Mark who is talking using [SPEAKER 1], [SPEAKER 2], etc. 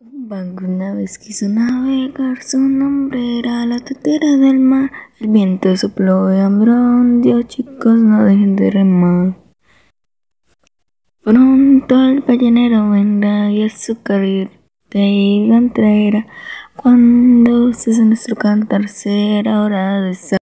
[SPEAKER 1] Un barco una vez quiso navegar, su nombre era la tetera del mar. El viento sopló y hambrón, Dios chicos no dejen de remar. Pronto el ballenero vendrá y a su carril de ida entregará. Cuando cese nuestro cantar será hora de